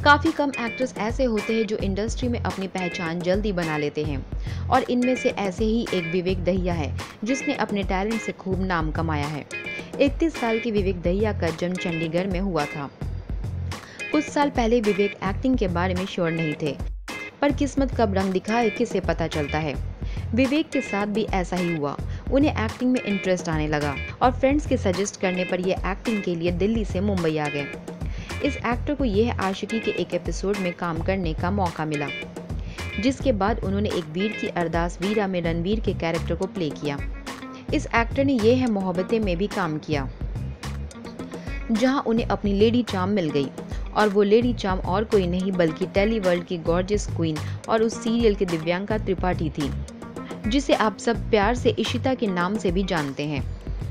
काफ़ी कम एक्टर्स ऐसे होते हैं जो इंडस्ट्री में अपनी पहचान जल्दी बना लेते हैं और इनमें से ऐसे ही एक विवेक दहिया है जिसने अपने टैलेंट से खूब नाम कमाया है। 31 साल के विवेक दहिया का जन्म चंडीगढ़ में हुआ था। कुछ साल पहले विवेक एक्टिंग के बारे में श्योर नहीं थे, पर किस्मत कब रंग दिखाए किसे पता चलता है। विवेक के साथ भी ऐसा ही हुआ। उन्हें एक्टिंग में इंटरेस्ट आने लगा और फ्रेंड्स के सजेस्ट करने पर ये एक्टिंग के लिए दिल्ली से मुंबई आ गए। इस एक्टर को यह आशिकी के एक एपिसोड में काम करने का मौका मिला, जिसके बाद उन्होंने एक वीर की अरदास वीरा में रणवीर के कैरेक्टर को प्ले किया। इस एक्टर ने ये है मोहब्बतें में भी काम किया, जहां उन्हें अपनी लेडी चार्म मिल गई, और वो लेडी चार्म और कोई नहीं बल्कि टेली वर्ल्ड की गॉर्जियस क्वीन और उस सीरियल की दिव्यांका त्रिपाठी थी, जिसे आप सब प्यार से इशिता के नाम से भी जानते हैं।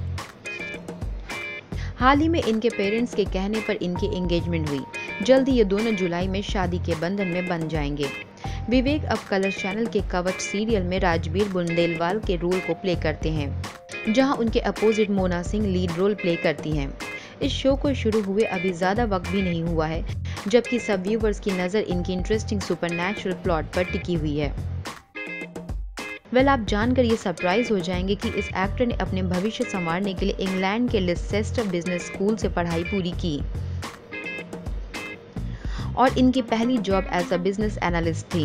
हाल ही में इनके पेरेंट्स के कहने पर इनकी एंगेजमेंट हुई। जल्द ही ये दोनों जुलाई में शादी के बंधन में बंध जाएंगे। विवेक अब कलर्स चैनल के कवच सीरियल में राजबीर बुंदेलवाल के रोल को प्ले करते हैं, जहां उनके opposite Mona Singh lead role play करती हैं। इस शो को शुरू हुए अभी ज़्यादा वक्त भी नहीं हुआ है, जबकि सब व्यूवर्स की नज़र इनकी इंटरेस्टिंग सुपरनैचुरल प्लॉट पर टिकी हुई है। आप जानकर ये सरप्राइज हो जाएंगे कि इस एक्टर ने अपने भविष्य संवारने के लिए इंग्लैंड के लिसेस्टर बिजनेस स्कूल से पढ़ाई पूरी की और इनकी पहली job as a business analyst थी।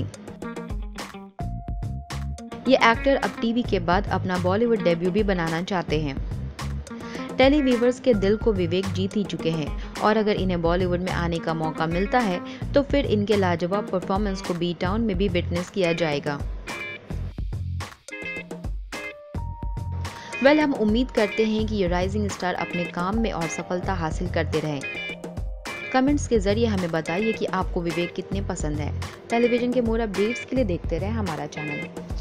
ये एक्टर अब टीवी के बाद अपना बॉलीवुड डेब्यू भी बनाना चाहते हैं। टेलीव्यूवर्स के दिल को विवेक जीत ही चुके हैं और अगर इन्हें बॉलीवुड में आने का मौका मिलता है तो फिर इनके लाजवाब परफॉर्मेंस को बी टाउन में भी विटनेस किया जाएगा। हम उम्मीद करते हैं कि ये राइजिंग स्टार अपने काम में और सफलता हासिल करते रहें। कमेंट्स के जरिए हमें बताइए कि आपको विवेक कितने पसंद है। टेलीविजन के मोर अपडेट्स के लिए देखते रहें हमारा चैनल।